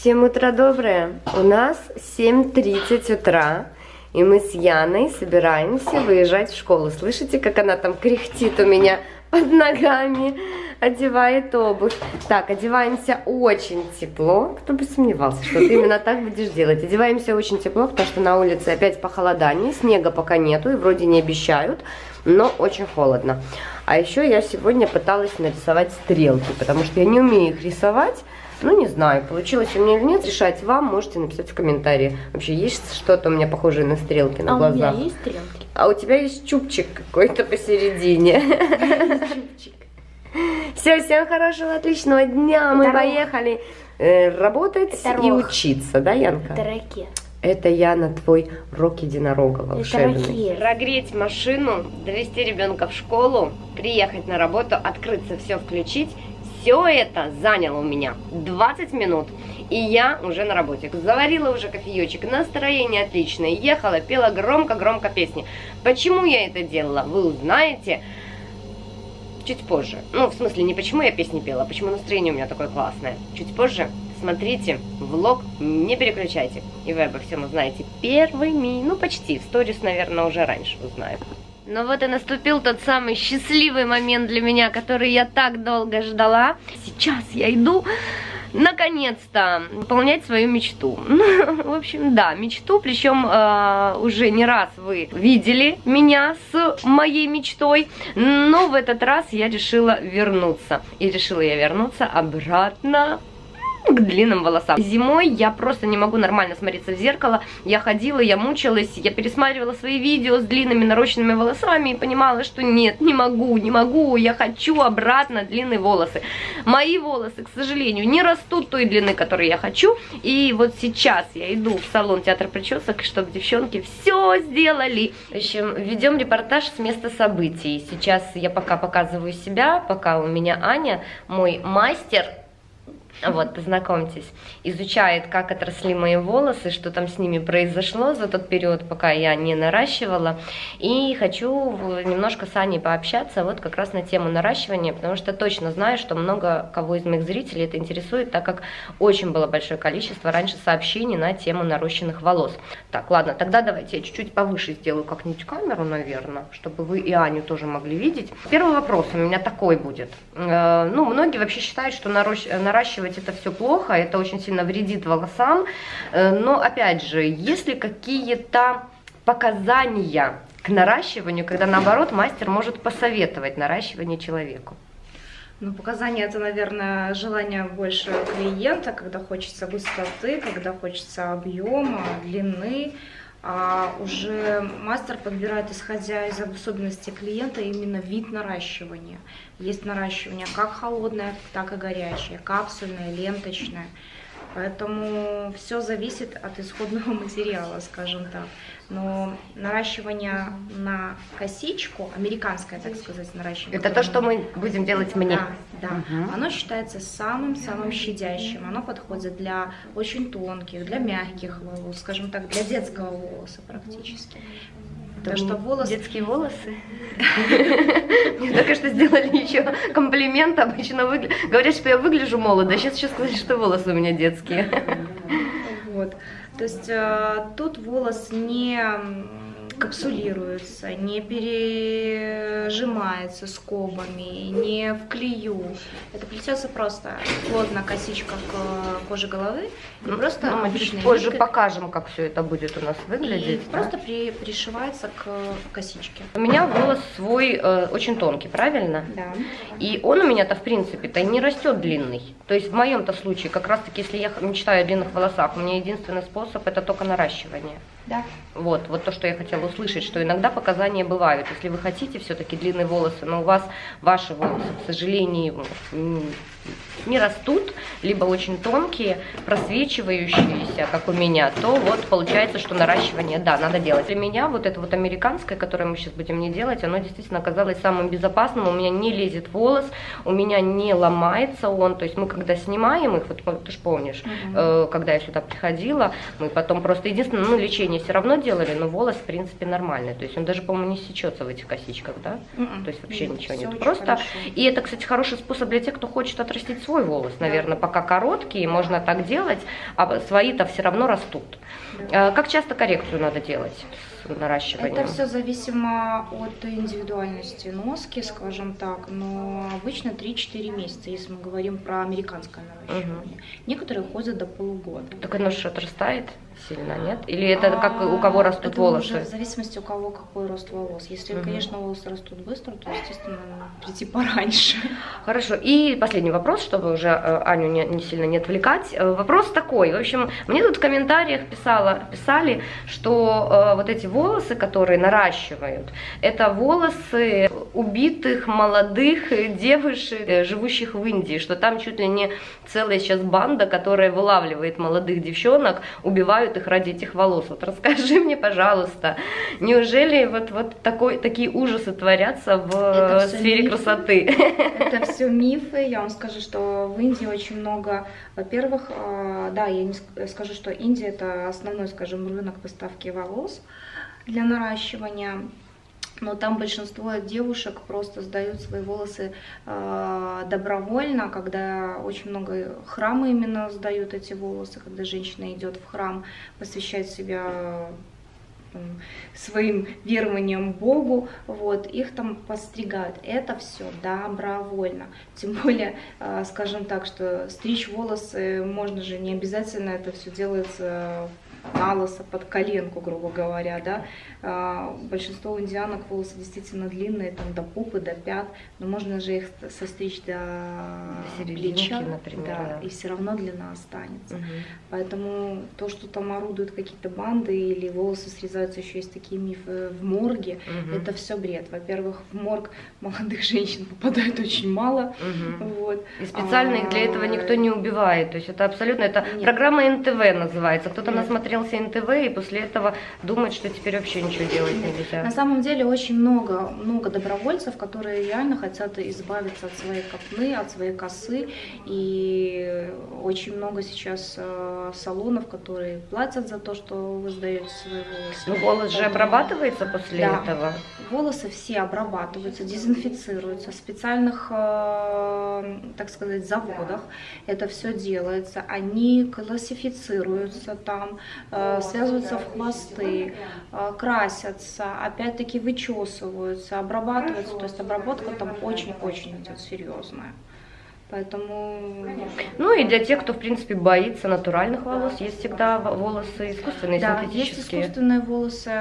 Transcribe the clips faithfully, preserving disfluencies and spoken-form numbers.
Всем утро доброе. У нас семь тридцать утра, и мы с Яной собираемся выезжать в школу. Слышите, как она там кряхтит у меня под ногами, одевает обувь. Так, одеваемся очень тепло. Кто бы сомневался, что ты именно так будешь делать. Одеваемся очень тепло, потому что на улице опять похолодание, снега пока нету и вроде не обещают, но очень холодно. А еще я сегодня пыталась нарисовать стрелки, потому что я не умею их рисовать. Ну, не знаю, получилось у меня или нет, решать вам, можете написать в комментарии. Вообще, есть что-то у меня похожее на стрелки на а глазах? А у меня есть стрелки. А у тебя есть чубчик какой-то посередине. Чубчик. Все, всем хорошего, отличного дня. Мы Здорово. поехали э, работать Это и рог. учиться, да, Янка? Это ракет. Это Яна, твой рок единорога волшебный. ракет. Прогреть машину, довести ребенка в школу, приехать на работу, открыться, все включить. Все это заняло у меня двадцать минут, и я уже на работе. Заварила уже кофеечек, настроение отличное, ехала, пела громко-громко песни. Почему я это делала, вы узнаете чуть позже. Ну, в смысле, не почему я песни пела, а почему настроение у меня такое классное. Чуть позже смотрите влог, не переключайте, и вы обо всем узнаете первыми, ну почти, в сторис, наверное, уже раньше узнаю. Ну вот и наступил тот самый счастливый момент для меня, который я так долго ждала. Сейчас я иду, наконец-то, выполнять свою мечту. В общем, да, мечту, причем э, уже не раз вы видели меня с моей мечтой, но в этот раз я решила вернуться. И решила я вернуться обратно к длинным волосам. Зимой я просто не могу нормально смотреться в зеркало. Я ходила, я мучилась, я пересматривала свои видео с длинными нарощенными волосами и понимала, что нет, не могу, не могу, я хочу обратно длинные волосы. Мои волосы, к сожалению, не растут той длины, которой я хочу. И вот сейчас я иду в салон театра причесок, чтобы девчонки все сделали. В общем, ведем репортаж с места событий. Сейчас я пока показываю себя, пока у меня Аня, мой мастер. Вот, познакомьтесь, изучает, как отросли мои волосы, что там с ними произошло за тот период, пока я не наращивала. И хочу немножко с Аней пообщаться вот как раз на тему наращивания, потому что точно знаю, что много кого из моих зрителей это интересует, так как очень было большое количество раньше сообщений на тему нарощенных волос. Так, ладно, тогда давайте я чуть-чуть повыше сделаю как-нибудь камеру, наверное, чтобы вы и Аню тоже могли видеть. Первый вопрос у меня такой будет. Ну, многие вообще считают, что наращивать это все плохо, это очень сильно вредит волосам, но опять же, есть ли какие-то показания к наращиванию, когда наоборот мастер может посоветовать наращивание человеку? Ну, показания это, наверное, желание больше клиента, когда хочется высоты, когда хочется объема, длины. А уже мастер подбирает, исходя из особенностей клиента, именно вид наращивания. Есть наращивание как холодное, так и горячее, капсульное, ленточное. Поэтому все зависит от исходного материала, скажем так. Но наращивание на косичку, американское, так сказать, наращивание. Это то, что мы будем делать мне. Да, да. Угу. Оно считается самым-самым щадящим. Оно подходит для очень тонких, для мягких волос, скажем так, для детского волоса практически. Потому что волос... Детские волосы. Мне только что сделали еще комплимент, обычно выгля... говорят, что я выгляжу молодо, сейчас еще сказали, что волосы у меня детские. Вот. То есть э, тут волос не капсулируется, не пережимается скобами, не в клею. Это плетется просто плотно косичка к коже головы. Ну, просто ну, обычный позже нитка. покажем, как все это будет у нас выглядеть. И да? просто при, пришивается к косичке. У меня волос свой э, очень тонкий, правильно? Да. И он у меня-то, в принципе-то, не растет длинный. То есть в моем-то случае, как раз-таки, если я мечтаю о длинных волосах, у меня единственный способ это только наращивание. Да. Вот, вот то, что я хотела услышать, что иногда показания бывают. Если вы хотите все-таки длинные волосы, но у вас ваши волосы, к сожалению, не растут, либо очень тонкие, просвечивающиеся, как у меня, то вот получается, что наращивание, да, надо делать. Для меня вот это вот американское, которое мы сейчас будем не делать, оно действительно оказалось самым безопасным. У меня не лезет волос, у меня не ломается он. То есть мы когда снимаем их, вот ты же помнишь, uh-huh. э, когда я сюда приходила, мы потом просто единственное, ну, лечение все равно делали, но волос, в принципе, нормальный. То есть он даже, по-моему, не сечется в этих косичках, да? Uh-uh. То есть вообще Нет, ничего нет. очень Просто. хорошо. И это, кстати, хороший способ для тех, кто хочет от отрастить свой волос, наверное, пока короткие, можно так делать, а свои-то все равно растут. Да. Как часто коррекцию надо делать с наращиванием? Это все зависимо от индивидуальности носки, скажем так, но обычно три-четыре месяца, если мы говорим про американское наращивание. Угу. Некоторые ходят до полугода. Так оно же отрастает сильно, нет? Или это как у кого растут это волосы? Уже в зависимости у кого какой рост волос. Если, угу. конечно, волосы растут быстро, то, естественно, прийти пораньше. Хорошо. И последний вопрос, чтобы уже Аню не, не сильно не отвлекать. Вопрос такой. В общем, мне тут в комментариях писала, писали, что э, вот эти волосы, которые наращивают, это волосы убитых молодых девушек, живущих в Индии, что там чуть ли не целая сейчас банда, которая вылавливает молодых девчонок, убивают их ради этих волос. Вот расскажи мне, пожалуйста, неужели вот, вот такой, такие ужасы творятся в сфере мифы. красоты? Это все мифы. Я вам скажу, что в Индии очень много, во-первых, да, я не скажу, что Индия это основной, скажем, рынок поставки волос для наращивания. Но там большинство девушек просто сдают свои волосы э, добровольно, когда очень много храмы именно сдают эти волосы, когда женщина идет в храм, посвящает себя э, своим верованиям Богу, вот, их там постригают. Это все добровольно. Тем более, э, скажем так, что стричь волосы можно же не обязательно, это все делается на лысо, под коленку, грубо говоря, да. А, большинство у индианок волосы действительно длинные, там до пупы, до пят, но можно же их состричь до плеча, например, да, да. И все равно длина останется. Угу. Поэтому то, что там орудуют какие-то банды или волосы срезаются, еще есть такие мифы в морге, угу. Это все бред. Во-первых, в морг молодых женщин попадает очень мало. Угу. Вот. И специально а, их для этого никто не убивает. То есть это абсолютно, это нет. Программа эн тэ вэ называется. Кто-то насмотрелся эн тэ вэ и после этого думает, что теперь вообще ничего делать нельзя. На самом деле очень много, много добровольцев, которые реально хотят избавиться от своей копны, от своей косы. И очень много сейчас э, салонов, которые платят за то, что вы сдаете свои волосы. Ну, волос же обрабатывается после да. этого? Волосы все обрабатываются, дезинфицируются в специальных, э, так сказать, заводах. Это все делается. Они классифицируются там, э, связываются в хвосты, э, красятся, опять-таки вычесываются, обрабатываются. То есть обработка там очень-очень идет серьезная. Поэтому... Ну и для тех, кто, в принципе, боится натуральных волос, есть всегда волосы искусственные, да, синтетические. Есть искусственные волосы,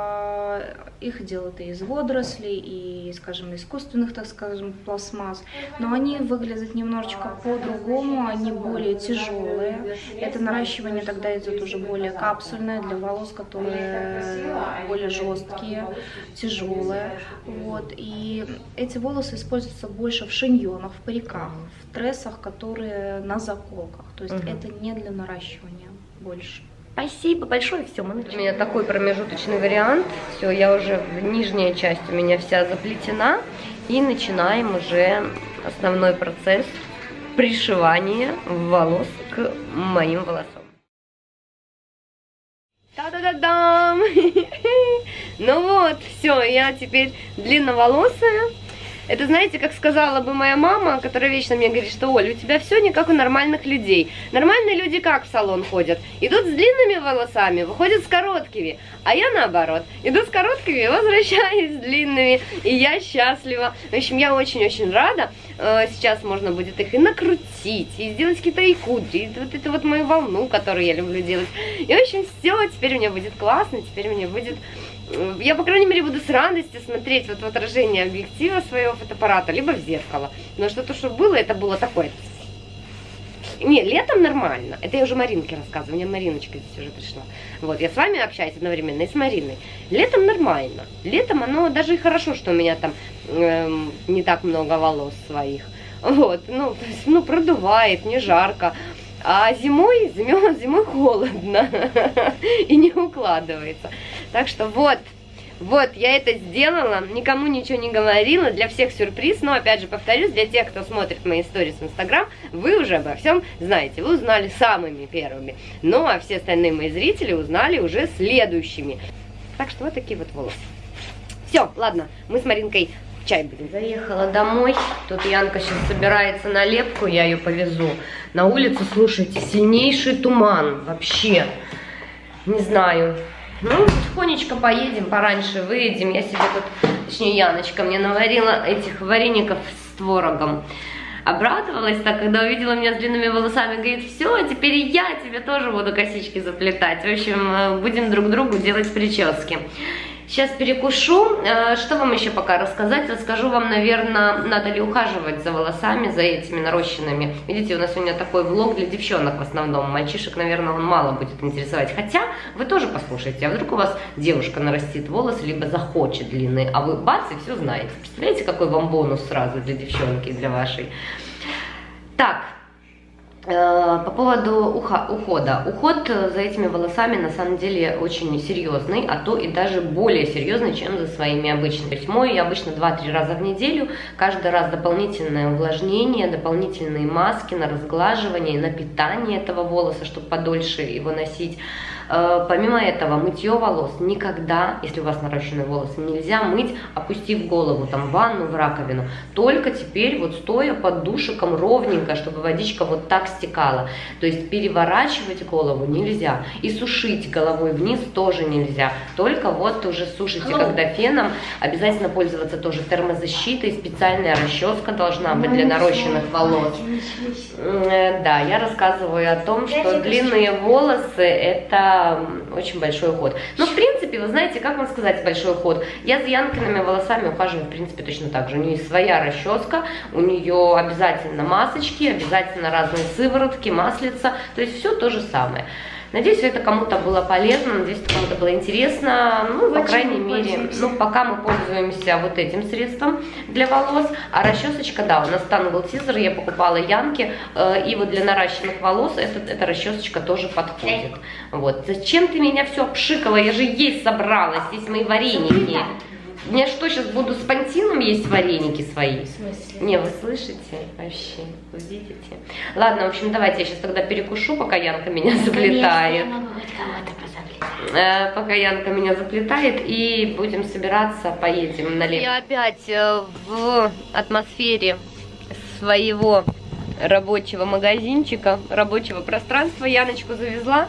их делают и из водорослей, и, скажем, искусственных, так скажем, пластмасс, но они выглядят немножечко по-другому, они более тяжелые. Это наращивание тогда идет уже более капсульное для волос, которые более жесткие, тяжелые. Вот. И эти волосы используются больше в шиньонах, в париках, в трессах, которые на заколках. То есть угу. Это не для наращивания больше. Спасибо большое, все, мы начали. У меня такой промежуточный вариант, все, я уже, нижняя часть у меня вся заплетена, и начинаем уже основной процесс пришивания волос к моим волосам. Та-да-да-дам! Ну вот, все, я теперь длинноволосая. Это, знаете, как сказала бы моя мама, которая вечно мне говорит, что, Оль, у тебя все не как у нормальных людей. Нормальные люди как в салон ходят? Идут с длинными волосами, выходят с короткими. А я наоборот. Иду с короткими, возвращаюсь с длинными. И я счастлива. В общем, я очень-очень рада. Сейчас можно будет их и накрутить, и сделать какие-то и кудри, и вот эту вот мою волну, которую я люблю делать. И, в общем, все, теперь у меня будет классно, теперь у меня будет... Я, по крайней мере, буду с радостью смотреть вот в отражение объектива своего фотоаппарата, либо в зеркало. Но что-то, что было, это было такое. Не, летом нормально. Это я уже Маринке рассказываю. У меня Мариночка здесь уже пришла. Вот, я с вами общаюсь одновременно и с Мариной. Летом нормально. Летом оно даже и хорошо, что у меня там эм, не так много волос своих. Вот, ну, то есть, ну, продувает, не жарко. А зимой, зимой, зимой холодно и не укладывается. Так что вот, вот, я это сделала, никому ничего не говорила, для всех сюрприз. Но, опять же, повторюсь, для тех, кто смотрит мои истории в Инстаграм, вы уже обо всем знаете, вы узнали самыми первыми. Ну, а все остальные мои зрители узнали уже следующими. Так что вот такие вот волосы. Все, ладно, мы с Маринкой чай будем. Заехала домой, тут Янка сейчас собирается на лепку, я ее повезу. На улице, слушайте, сильнейший туман, вообще, не знаю. Ну, тихонечко поедем, пораньше выедем. Я себе тут, точнее, Яночка мне наварила этих вареников с творогом. Обрадовалась так, когда увидела меня с длинными волосами, говорит, все, теперь и я тебе тоже буду косички заплетать. В общем, будем друг другу делать прически. Сейчас перекушу. Что вам еще пока рассказать? Расскажу вам, наверное, надо ли ухаживать за волосами, за этими нарощенными. Видите, у нас сегодня такой влог для девчонок в основном. Мальчишек, наверное, он мало будет интересовать. Хотя вы тоже послушайте, а вдруг у вас девушка нарастит волосы, либо захочет длинные, а вы бац, и все знаете. Представляете, какой вам бонус сразу для девчонки, для вашей. Так. По поводу ухода. Уход за этими волосами на самом деле очень серьезный, а то и даже более серьезный, чем за своими обычными. То есть мою обычно два-три раза в неделю, каждый раз дополнительное увлажнение, дополнительные маски на разглаживание, на питание этого волоса, чтобы подольше его носить. Помимо этого, мытье волос никогда, если у вас наращенные волосы, нельзя мыть, опустив голову там в ванну, в раковину. Только теперь вот стоя под душиком ровненько, чтобы водичка вот так стекала. То есть переворачивать голову нельзя. И сушить головой вниз тоже нельзя. Только вот уже сушите, когда феном. Обязательно пользоваться тоже термозащитой. Специальная расческа должна быть для нарощенных волос. Да, я рассказываю о том, что длинные волосы это очень большой уход. Но в принципе, вы знаете, как вам сказать большой уход? Я за Янкиными волосами ухаживаю в принципе точно так же. У нее есть своя расческа, у нее обязательно масочки, обязательно разные сыворотки, маслица, то есть все то же самое. Надеюсь, это кому-то было полезно, надеюсь, это кому-то было интересно. Ну, по крайней мере, ну, пока мы пользуемся вот этим средством для волос. А расчесочка, да, у нас Tangle Teaser, я покупала Янке. Э, и вот для наращенных волос эта, эта расчесочка тоже подходит. Вот. Зачем ты меня все обшикала? Я же есть собралась. Здесь мои вареники. Я что, сейчас буду с пантином есть вареники свои? В смысле? Не, вы слышите? Вообще, вы видите? Ладно, в общем, давайте я сейчас тогда перекушу, пока Янка меня заплетает. Конечно, я могу хоть кого-то позаплетать. Э, пока Янка меня заплетает, и будем собираться, поедем на лето. Я опять э, в атмосфере своего рабочего магазинчика, рабочего пространства. Яночку завезла.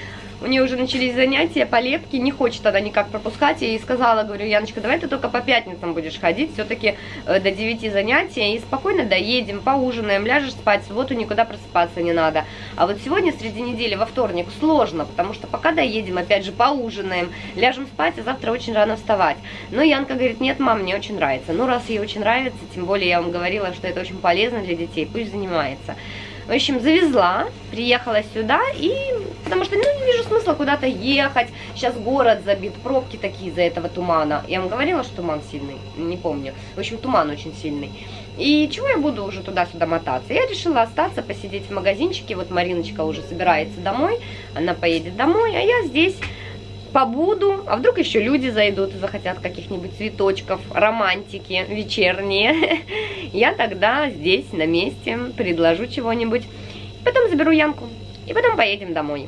У нее уже начались занятия по лепке, не хочет она никак пропускать. Я ей сказала, говорю, Яночка, давай ты только по пятницам будешь ходить, все-таки э, до девяти занятия, и спокойно доедем, поужинаем, ляжешь спать, в субботу никуда просыпаться не надо. А вот сегодня, среди недели, во вторник, сложно, потому что пока доедем, опять же, поужинаем, ляжем спать, а завтра очень рано вставать. Но Янка говорит, нет, мам, мне очень нравится. Ну, раз ей очень нравится, тем более я вам говорила, что это очень полезно для детей, пусть занимается. В общем, завезла, приехала сюда, и потому что, ну, не вижу смысла куда-то ехать. Сейчас город забит, пробки такие из-за этого тумана. Я вам говорила, что туман сильный? Не помню. В общем, туман очень сильный. И чего я буду уже туда-сюда мотаться? Я решила остаться, посидеть в магазинчике. Вот Мариночка уже собирается домой, она поедет домой, а я здесь побуду. А вдруг еще люди зайдут и захотят каких-нибудь цветочков, романтики вечерние. Я тогда здесь на месте предложу чего-нибудь. Потом заберу Янку. И потом поедем домой.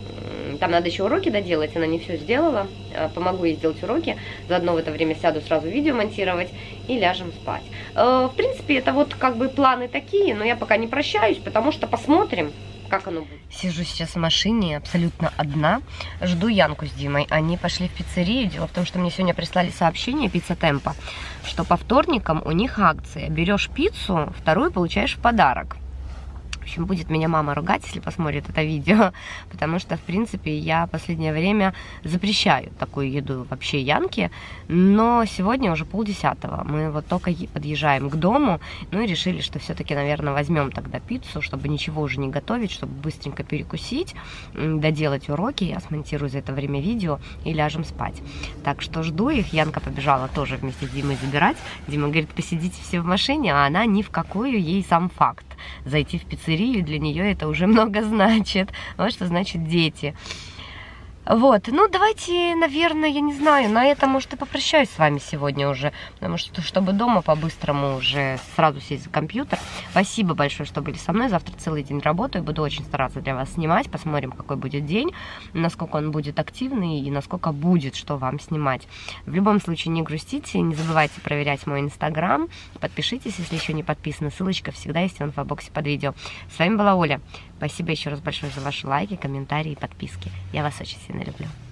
Там надо еще уроки доделать, она не все сделала. Помогу ей сделать уроки. Заодно в это время сяду сразу видео монтировать и ляжем спать. В принципе, это вот как бы планы такие, но я пока не прощаюсь, потому что посмотрим, как оно будет. Сижу сейчас в машине, абсолютно одна. Жду Янку с Димой. Они пошли в пиццерию. Дело в том, что мне сегодня прислали сообщение Пицца Темпо, что по вторникам у них акция. Берешь пиццу, вторую получаешь в подарок. В общем, будет меня мама ругать, если посмотрит это видео, потому что, в принципе, я в последнее время запрещаю такую еду вообще Янке, но сегодня уже полдесятого, мы вот только подъезжаем к дому, ну и решили, что все-таки, наверное, возьмем тогда пиццу, чтобы ничего уже не готовить, чтобы быстренько перекусить, доделать уроки, я смонтирую за это время видео и ляжем спать. Так что жду их, Янка побежала тоже вместе с Димой забирать, Дима говорит, посидите все в машине, а она ни в какую, ей сам факт. Зайти в пиццерию для нее это уже много значит. Вот что значит дети. Вот, ну давайте, наверное, я не знаю, на этом, может, и попрощаюсь с вами сегодня уже, потому что, чтобы дома по-быстрому уже сразу сесть за компьютер. Спасибо большое, что были со мной, завтра целый день работаю, буду очень стараться для вас снимать, посмотрим, какой будет день, насколько он будет активный и насколько будет, что вам снимать. В любом случае, не грустите, не забывайте проверять мой инстаграм, подпишитесь, если еще не подписаны, ссылочка всегда есть в инфобоксе под видео. С вами была Оля, спасибо еще раз большое за ваши лайки, комментарии и подписки, я вас очень сильно люблю.